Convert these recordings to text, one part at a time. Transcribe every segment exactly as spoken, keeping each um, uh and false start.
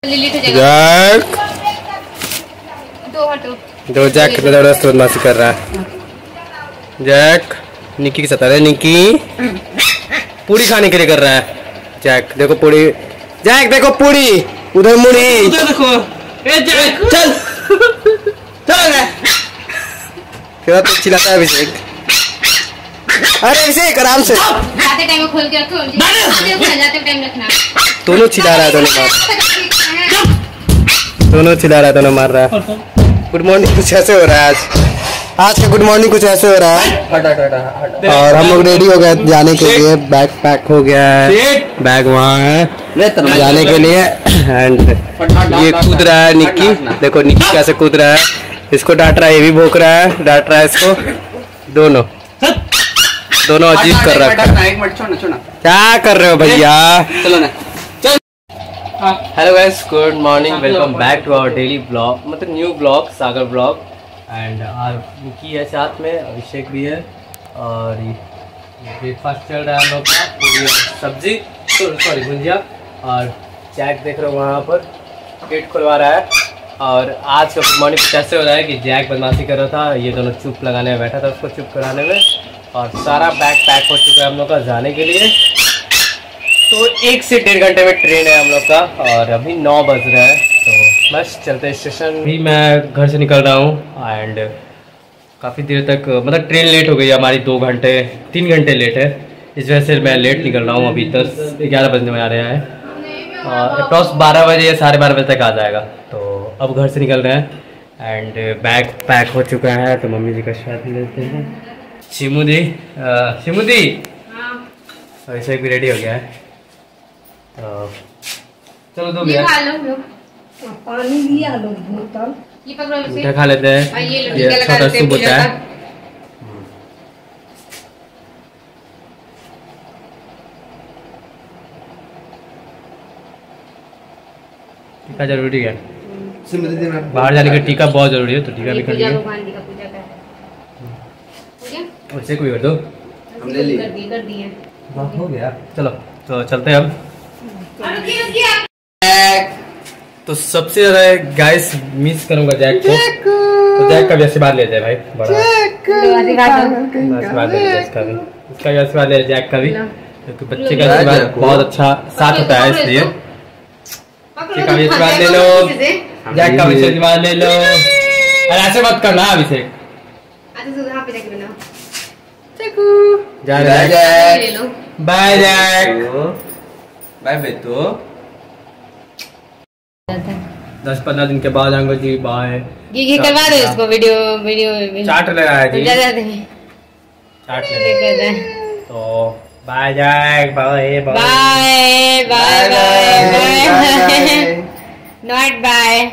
Jack दो Jack कितना जबरदस्त बदमाशी कर रहा है। जैक निक्की के सता रहा है। निक्की पूरी खाने के लिए कर रहा है। जैक देखो पूरी। जैक देखो पूरी उधर मुड़ी। देखो ए जैक चल चल क्या तो चिल्लाता है अभिषेक। अरे अभिषेक आराम से जाते टाइम खोल के रखो। जाते टाइम रखना। दोनों चिल्ला रहा है दोनों मार दोनों चिल्ला रहा है दोनों मार रहा है। गुड मॉर्निंग कुछ ऐसे हो रहा है आज आज का गुड मॉर्निंग कुछ ऐसे हो रहा है। और हम लोग रेडी हो गए जाने के लिए। बैग पैक हो गया है। बैग वहाँ है जाने के लिए। एंड ये कूद रहा है निक्की। देखो निक्की कैसे कूद रहा है। इसको डांट रहा है ये भी भौंक रहा है। डांट रहा है इसको। दोनों दोनों अजीब कर रहा है। क्या कर रहे हो भैया। चलो ना। Hello guys good morning welcome back to our daily blog मतलब new blog Sagar blog. And Nikki है साथ में अभिषेक भी है। और ब्रेकफास्ट चल रहा है हम लोग का। पूरी सब्जी सॉरी भुंजिया। और जैक देख रहे हो वहाँ पर गेट खुलवा रहा है। और आज का मॉर्निंग कुछ ऐसे हो रहा है कि जैक बदमाशी कर रहा था। ये दोनों चुप लगाने में बैठा था उसको चुप कराने में। और सारा बैग पैक हो चुका है हम लोग का जाने के लिए। तो एक से डेढ़ घंटे में ट्रेन है हम लोग का। और अभी नौ बज रहा है तो बस चलते हैं स्टेशन। भी मैं घर से निकल रहा हूँ। एंड काफ़ी देर तक मतलब ट्रेन लेट हो गई हमारी। दो घंटे तीन घंटे लेट है। इस वजह से मैं लेट निकल रहा हूँ। अभी दस ग्यारह बजने में आ रहा है। और अप्रॉक्स बारह बजे या साढ़े बारह बजे तक आ जाएगा। तो अब घर से निकल रहे हैं। एंड बैग पैक हो चुका है तो मम्मी जी का साथ लेते हैं। शिमू दी शिमू दी अभिषेक भी रेडी हो गया है। तो चलो दो भैया पानी लिया लो बोतल। ये पकड़ो इसे। मीठा खा लेते हैं। ये छोटा सूप होता है। टीका जरूरी है। बाहर जाने का टीका बहुत जरूरी है तो टीका भी कर लिया। वैसे कोई कर दो हम ले लिए कर दिए हो गया। चलो तो चलते हैं अब। तो सबसे ज्यादा गाइस मिस करूंगा जैक को। तो जैक का भी आशीर्वाद ले जाए भाई बड़ा आशीर्वाद ले इसका भी इसका भी आशीर्वाद ले जैक का भी क्योंकि बच्चे का आशीर्वाद बहुत अच्छा साथ होता है। इसलिए जैक का भी आशीर्वाद ले लो। जैक का भी आशीर्वाद ले लो। अरे ऐसे मत करना अभिषेक। बाय जैक बाय बेटो। दस पंद्रह दिन के बाद आऊंगा जी। बाय ये करवा दो इसको वीडियो वीडियो चाट ले रहा है जी। चाट ले तो bye Jack bye bye bye bye not bye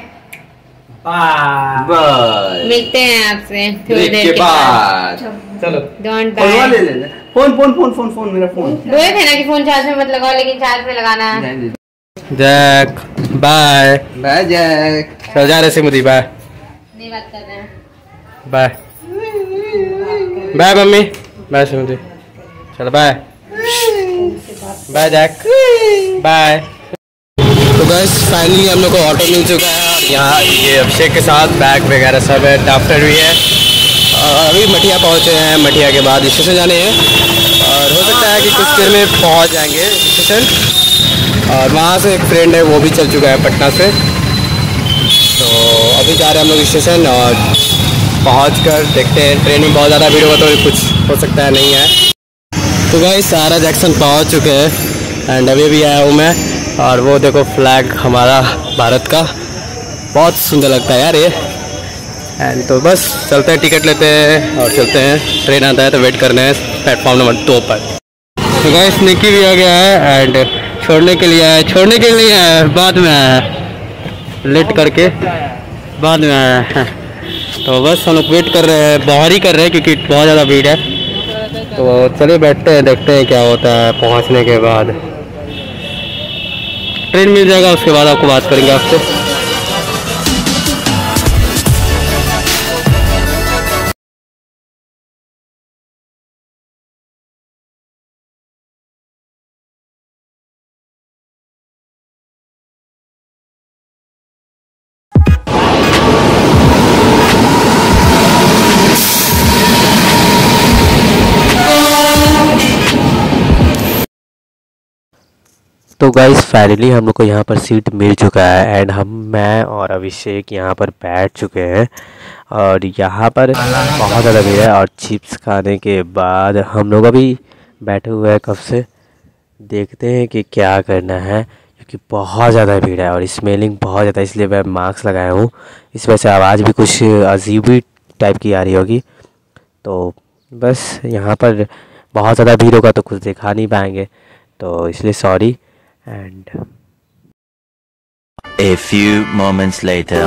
bye. मिलते हैं आपसे थोड़ी देर के के बाद। चलो डोंट बाय। ले ले phone phone phone phone phone मेरा फोन। बोले थे ना कि फोन चार्ज में मत लगाओ लेकिन चार्ज में लगाना है। Jack bye bye Jack. चल जा रहे सिमुदी बाय। नहीं बात कर रहे हैं। बाय बाय मम्मी बाय सिमुदी। चलो बाय बाय जैक बाय। तो बस फाइनली हम लोग को ऑटो मिल चुका है। और यहाँ ये अभिषेक के साथ बैग वगैरह सब है। डॉक्टर भी है। और अभी मठिया पहुँचे हैं। मठिया के बाद स्टेशन जाने हैं। और हो सकता है कि कुछ देर में पहुँच जाएंगे स्टेशन। और वहाँ से एक फ्रेंड है वो भी चल चुका है पटना से। तो अभी जा रहे हैं हम लोग स्टेशन। और पहुँच कर देखते हैं। ट्रेन में बहुत ज़्यादा भीड़ होगा तो कुछ हो सकता है नहीं है। तो गाइस सारा जंक्शन पहुँच चुके हैं। एंड अभी भी आया हूँ मैं। और वो देखो फ्लैग हमारा भारत का बहुत सुंदर लगता है यार ये। एंड तो बस चलते हैं टिकट लेते हैं और चलते हैं। ट्रेन आता है तो वेट करना है प्लेटफॉर्म नंबर दो पर। तो गाइस निक्की भी आ गया है। एंड छोड़ने के लिए आया छोड़ने के लिए आया बाद में आया लेट करके बाद में आया है। तो बस हम लोग वेट कर रहे हैं। बाहर ही कर रहे हैं क्योंकि बहुत ज़्यादा भीड़ है। तो चलिए बैठते हैं देखते हैं क्या होता है। पहुँचने के बाद ट्रेन मिल जाएगा उसके बाद आपको बात करेंगे आपसे। तो गाइस फाइनली हम लोग को यहाँ पर सीट मिल चुका है एंड हम मैं और अभिषेक यहाँ पर बैठ चुके हैं और यहाँ पर बहुत ज़्यादा भीड़ है। और चिप्स खाने के बाद हम लोग अभी बैठे हुए हैं कब से, देखते हैं कि क्या करना है क्योंकि बहुत ज़्यादा भीड़ है और स्मेलिंग बहुत ज़्यादा, इसलिए मैं मास्क लगाया हूँ। इस वजह से आवाज़ भी कुछ अजीब ही टाइप की आ रही होगी। तो बस यहाँ पर बहुत ज़्यादा भीड़ होगा तो कुछ दिखा नहीं पाएंगे, तो इसलिए sorry. And A few moments later.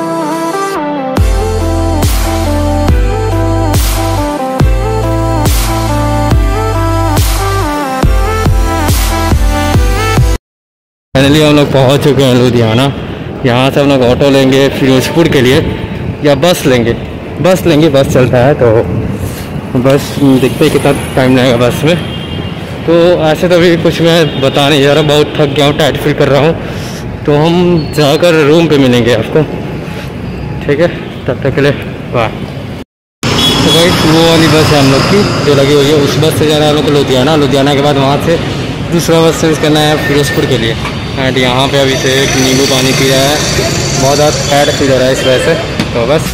Finally हम लोग पहुंच चुके हैं लुधियाना। यहाँ से हम लोग ऑटो लेंगे फिरोजपुर के लिए या बस लेंगे, बस लेंगे बस चलता है तो बस देखते हैं कितना टाइम लगेगा बस में। तो ऐसे तो अभी कुछ मैं बता नहीं जा रहा, बहुत थक गया हूँ, टाइट फील कर रहा हूँ। तो हम जाकर रूम पे मिलेंगे आपको, ठीक है? तब तक के लिए बाय। तो भाई वो वाली बस है हम लोग की जो लगी हुई है, उस बस से जाना है हम लोग को लुधियाना। लुधियाना के बाद वहाँ से दूसरा बस चेंज करना है फिरोजपुर के लिए। एंड यहाँ पे अभी से एक नींबू पानी पी रहा है, बहुत ज़्यादा टाइट फील हो रहा है इस वजह से। तो बस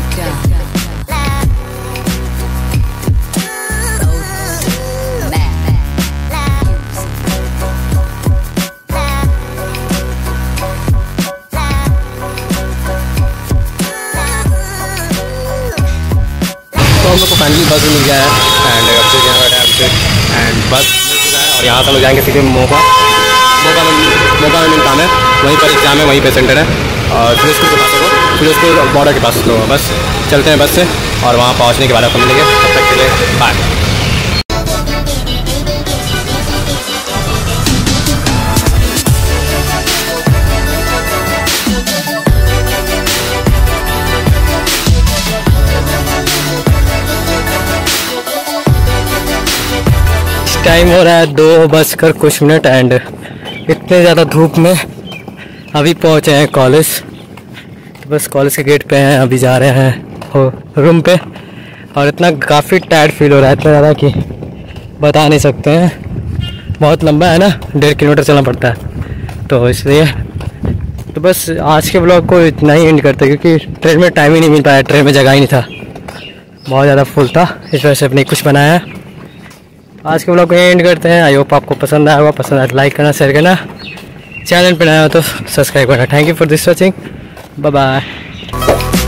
हम लोग को फाइनली बस मिल गया है एंड अब से यहाँ बैठा है एंड बस मिल चुका है। और यहाँ से हम लोग जाएंगे सीधे मोगा मोगा में मोगा में काम है, वहीं पर एग्जाम है, वहीं पे सेंटर है और फिर उसको पास होगा, फिर उसको बॉर्डर के पास तो बस चलते हैं बस से और वहाँ पहुँचने के बाद आपको मिलेंगे। तब तक के लिए बाय। टाइम हो रहा है दो बजकर कुछ मिनट एंड इतने ज़्यादा धूप में अभी पहुँचे हैं कॉलेज। तो बस कॉलेज के गेट पे हैं, अभी जा रहे हैं रूम पे और इतना काफ़ी टायर्ड फील हो रहा है, इतना ज़्यादा कि बता नहीं सकते हैं। बहुत लंबा है ना, डेढ़ किलोमीटर चलना पड़ता है, तो इसलिए तो बस आज के ब्लॉग को इतना ही एंड करते क्योंकि ट्रेन में टाइम ही नहीं मिल पाया, ट्रेन में जगह ही नहीं था, बहुत ज़्यादा फुल था, इस वजह से अपने कुछ बनाया है। आज के ब्लॉग को एंड करते हैं। आई होप आपको पसंद आया होगा, पसंद आया तो लाइक करना, शेयर करना, चैनल पर नया हो तो सब्सक्राइब करना। Thank you for this watching, bye bye.